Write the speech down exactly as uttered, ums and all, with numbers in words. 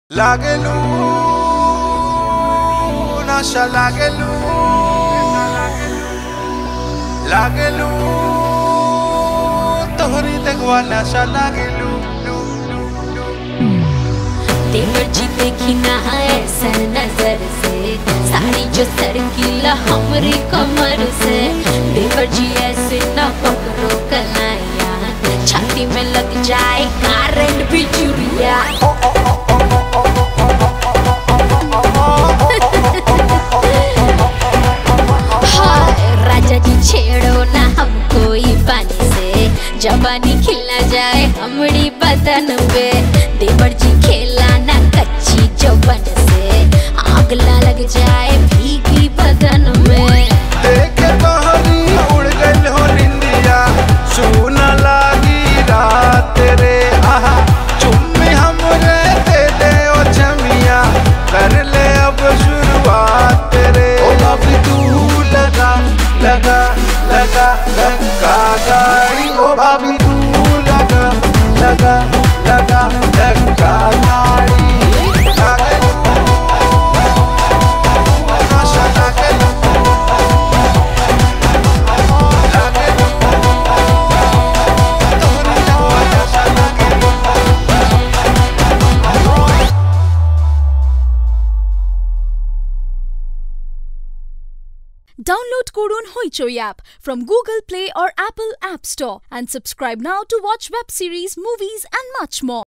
लागेलू नशा लागेलू लागेलू तोहरी देखवा नशा लागेलू तेवर जी देखी ना ऐसा नजर से साड़ी जो सरकीला हमरी कमर से देवर जी ऐसे ना पकड़ो कलाइया छाती में लग जाए करंट भी चुरिया राजा जी छेड़ो ना हमको ही पानी से जवानी खिलना जाए हमड़ी बदन पे देवर जी खेला ना कच्ची जवन से आग ला लग जाए भीगी बदन में देख बहरी उड़ गइल हो निंदिया सुना लागी रात रे आहा चुम्मी हमरे दे दे ओ चमिया कर ले अब शुरुआत रे ओ अब तू लगा लगा लगा लगा गाड़ी ओ भाभी तू लगा लगा लगा लगा गाड़ी Download Kodon Hoichoi app from Google Play or Apple App Store and subscribe now to watch web series, movies and much more.